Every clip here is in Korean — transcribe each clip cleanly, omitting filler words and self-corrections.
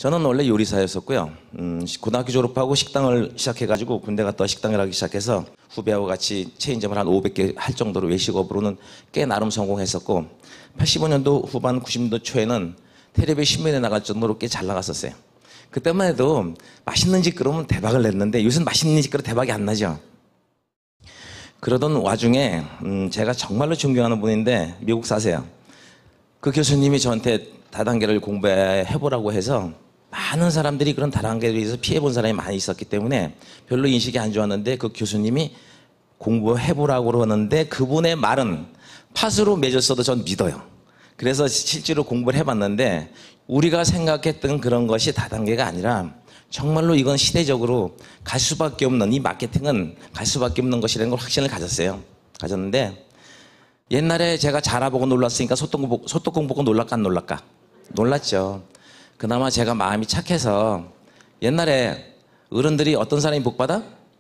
저는 원래 요리사였었고요. 고등학교 졸업하고 식당을 시작해가지고 군대 갔다 식당을 하기 시작해서 후배하고 같이 체인점을 한 500개 할 정도로 외식업으로는 꽤 나름 성공했었고 85년도 후반 90년도 초에는 텔레비전 신문에 나갈 정도로 꽤 잘 나갔었어요. 그때만 해도 맛있는 집 그러면 대박을 냈는데 요새는 맛있는 집 그러 대박이 안 나죠. 그러던 와중에 제가 정말로 존경하는 분인데 미국 사세요. 그 교수님이 저한테 다단계를 공부해보라고 해서 많은 사람들이 그런 다단계에 대해서 피해본 사람이 많이 있었기 때문에 별로 인식이 안 좋았는데 그 교수님이 공부해보라고 그러는데 그분의 말은 팥으로 맺었어도 전 믿어요. 그래서 실제로 공부를 해봤는데 우리가 생각했던 그런 것이 다단계가 아니라 정말로 이건 시대적으로 갈 수밖에 없는, 이 마케팅은 갈 수밖에 없는 것이라는 걸 확신을 가졌는데 옛날에 제가 자라보고 놀랐으니까 소떡공 보고 놀랄까 안 놀랄까? 놀랐죠. 그나마 제가 마음이 착해서 옛날에 어른들이 어떤 사람이 복받아?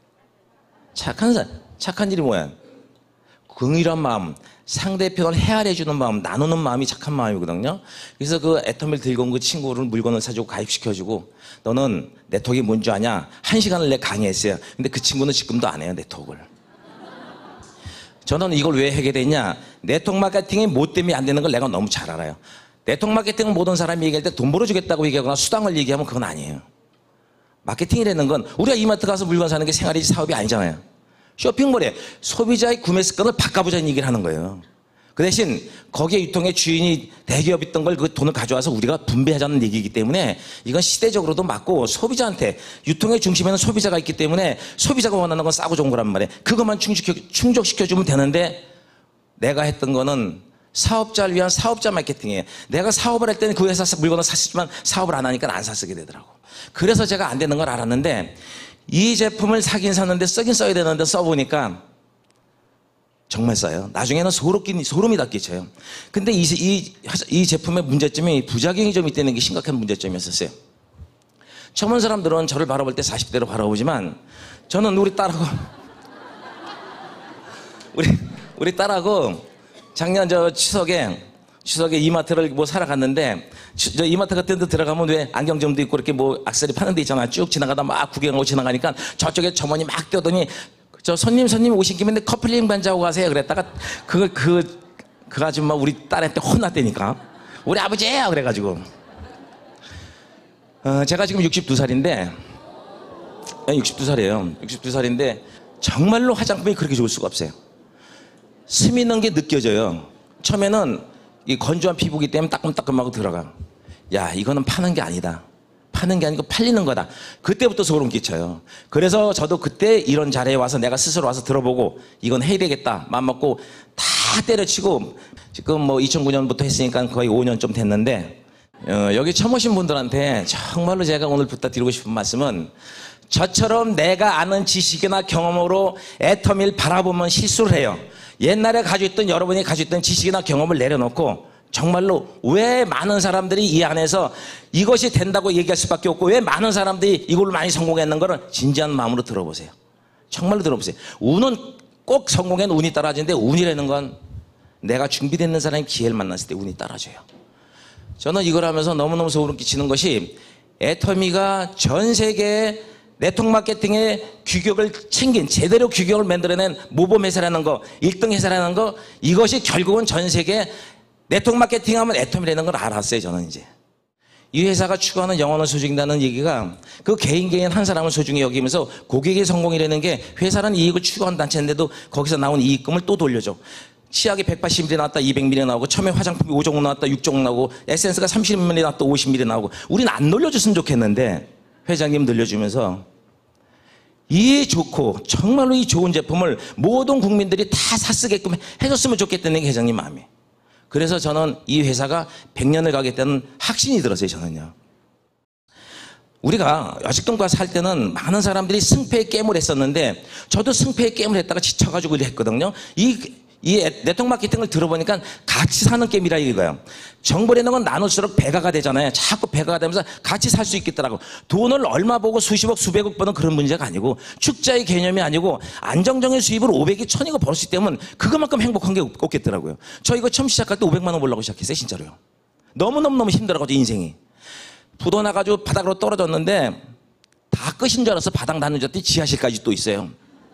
착한 일이 뭐야? 긍휼한 마음, 상대편을 헤아려주는 마음, 나누는 마음이 착한 마음이거든요. 그래서 그 애터미를 들고 온 그 친구를 물건을 사주고 가입시켜주고 너는 네트워크가 뭔지 아냐? 1시간을 내 강의했어요. 근데 그 친구는 지금도 안 해요, 네트워크를. 저는 이걸 왜 하게 됐냐? 네트워크 마케팅이 뭐 때문에 안 되는 걸 내가 너무 잘 알아요. 네트워크 마케팅은 모든 사람이 얘기할 때 돈 벌어주겠다고 얘기하거나 수당을 얘기하면 그건 아니에요. 마케팅이라는 건 우리가 이마트 가서 물건 사는 게 생활이지 사업이 아니잖아요. 쇼핑몰에 소비자의 구매 습관을 바꿔보자는 얘기를 하는 거예요. 그 대신 거기에 유통의 주인이 대기업이 있던 걸 그 돈을 가져와서 우리가 분배하자는 얘기이기 때문에 이건 시대적으로도 맞고 소비자한테 유통의 중심에는 소비자가 있기 때문에 소비자가 원하는 건 싸고 좋은 거란 말이에요. 그것만 충족시켜주면 되는데 내가 했던 거는 사업자를 위한 사업자 마케팅이에요. 내가 사업을 할 때는 그 회사 물건을 샀지만 사업을 안 하니까 안 사쓰게 되더라고. 그래서 제가 안 되는 걸 알았는데 이 제품을 사긴 샀는데 쓰긴 써야 되는데 써보니까 정말 싸요. 나중에는 소름이 다 끼쳐요. 근데 이 제품의 문제점이 부작용이 좀 있다는 게 심각한 문제점이었어요. 처음 온 사람들은 저를 바라볼 때 40대로 바라보지만 저는 우리 딸하고 작년 추석에 이마트를 뭐 사러 갔는데 저 이마트 같은 데 들어가면 왜 안경점도 있고 이렇게 뭐 액세서리 파는 데 있잖아요. 쭉 지나가다 막 구경하고 지나가니까 저쪽에 점원이 막 뛰어더니 저 손님 오신 김에 커플링 반지하고 가세요. 그랬다가 그 아줌마 우리 딸한테 혼났다니까. 우리 아버지예요. 그래가지고 제가 지금 62살인데 62살이에요. 62살인데 정말로 화장품이 그렇게 좋을 수가 없어요. 스미 있는 게 느껴져요. 처음에는 이 건조한 피부기 때문에 따끔따끔하고 들어가. 야, 이거는 파는 게 아니다. 파는 게 아니고 팔리는 거다. 그때부터 소름 끼쳐요. 그래서 저도 그때 이런 자리에 와서 내가 스스로 와서 들어보고 이건 해야 되겠다 마음 먹고 다 때려치고 지금 뭐 2009년부터 했으니까 거의 5년 좀 됐는데 여기 처음 오신 분들한테 정말로 제가 오늘 부탁드리고 싶은 말씀은 저처럼 내가 아는 지식이나 경험으로 애터미를 바라보면 실수를 해요. 옛날에 가지고 있던 여러분이 가지고 있던 지식이나 경험을 내려놓고 정말로 왜 많은 사람들이 이 안에서 이것이 된다고 얘기할 수밖에 없고 왜 많은 사람들이 이걸로 많이 성공했는 거를 진지한 마음으로 들어보세요. 정말로 들어보세요. 운은 꼭 성공에는 운이 따라지는데 운이라는 건 내가 준비되어 있는 사람이 기회를 만났을 때 운이 따라줘요. 저는 이걸 하면서 너무너무 소름 끼치는 것이 애터미가 전 세계에 네트워크 마케팅의 규격을 챙긴 제대로 규격을 만들어낸 모범 회사라는 거 1등 회사라는 거 이것이 결국은 전 세계 네트워크 마케팅 하면 애터미라는 걸 알았어요. 저는 이제 이 회사가 추구하는 영혼을 소중히다는 얘기가 그 개인 한 사람을 소중히 여기면서 고객의 성공이라는 게 회사는 이익을 추구하는 단체인데도 거기서 나온 이익금을 또 돌려줘. 치약이 180ml 나왔다 200ml 나오고 처음에 화장품이 5종목 나왔다 6종목 나오고 에센스가 30ml 나왔다 50ml 나오고 우리는 안 놀려줬으면 좋겠는데 회장님 늘려주면서 이 좋고 정말로 이 좋은 제품을 모든 국민들이 다 사쓰게끔 해줬으면 좋겠다는 게 회장님 마음이에요. 그래서 저는 이 회사가 100년을 가겠다는 확신이 들었어요. 저는요. 우리가 여직동과 살 때는 많은 사람들이 승패의 게임을 했었는데 저도 승패의 게임을 했다가 지쳐가지고 했거든요. 이 네트워크 마케팅을 들어보니까 같이 사는 게임이라 이거예요. 정보라는 건 나눌수록 배가가 되잖아요. 자꾸 배가가 되면서 같이 살 수 있겠더라고. 돈을 얼마 보고 수십억 수백억 버는 그런 문제가 아니고 축자의 개념이 아니고 안정적인 수입을 500이 1000이고 벌 수 있다면 그것만큼 행복한 게 없겠더라고요. 저 이거 처음 시작할 때 500만 원 벌려고 시작했어요. 진짜로요. 너무 힘들어가지고 인생이. 부도 나가지고 바닥으로 떨어졌는데 다 끝인 줄 알아서 바닥 닿는 줄 알았더니 지하실까지 또 있어요.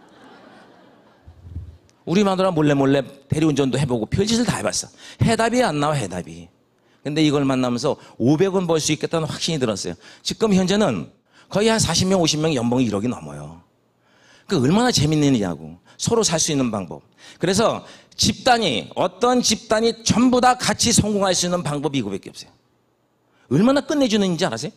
우리 마누라 몰래 대리운전도 해보고 별짓을 다 해봤어. 해답이 안 나와, 해답이. 근데 이걸 만나면서 500원 벌 수 있겠다는 확신이 들었어요. 지금 현재는 거의 한 40명, 50명 연봉이 1억이 넘어요. 그 얼마나 재밌는 일이냐고. 서로 살 수 있는 방법. 그래서 어떤 집단이 전부 다 같이 성공할 수 있는 방법이 이거밖에 없어요. 얼마나 끝내주는 일인지 알아세요?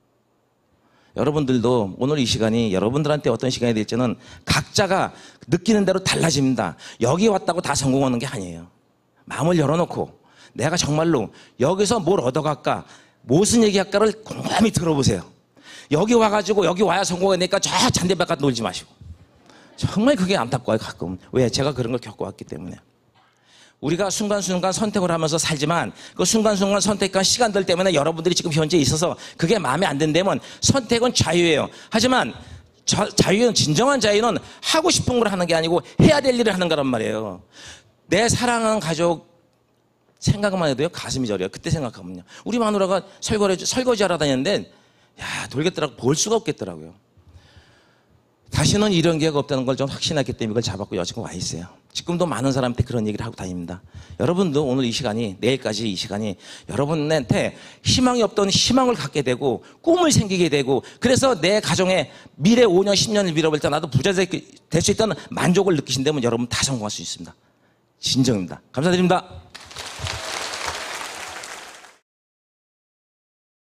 여러분들도 오늘 이 시간이 여러분들한테 어떤 시간이 될지는 각자가 느끼는 대로 달라집니다. 여기 왔다고 다 성공하는 게 아니에요. 마음을 열어놓고 내가 정말로 여기서 뭘 얻어갈까, 무슨 얘기할까를 곰곰이 들어보세요. 여기 와가지고 여기 와야 성공하니까 저 잔디밭 놀지 마시고. 정말 그게 안타까워요, 가끔. 왜? 제가 그런 걸 겪어왔기 때문에. 우리가 순간순간 선택을 하면서 살지만 그 순간순간 선택한 시간들 때문에 여러분들이 지금 현재 있어서 그게 마음에 안 든다면 선택은 자유예요. 하지만 자유는, 진정한 자유는 하고 싶은 걸 하는 게 아니고 해야 될 일을 하는 거란 말이에요. 내 사랑하는 가족 생각만 해도요, 가슴이 저려요. 그때 생각하면요. 우리 마누라가 설거지 하러 다녔는데, 야, 돌겠더라고. 볼 수가 없겠더라고요. 다시는 이런 기회가 없다는 걸 좀 확신했기 때문에 이걸 잡았고 여지껏 와 있어요. 지금도 많은 사람한테 그런 얘기를 하고 다닙니다. 여러분도 오늘 이 시간이, 내일까지 이 시간이 여러분한테 희망이 없던 희망을 갖게 되고 꿈을 생기게 되고, 그래서 내 가정에 미래 5년, 10년을 밀어볼 때 나도 부자 될 수 있다는 만족을 느끼신다면 여러분 다 성공할 수 있습니다. 진정입니다. 감사드립니다.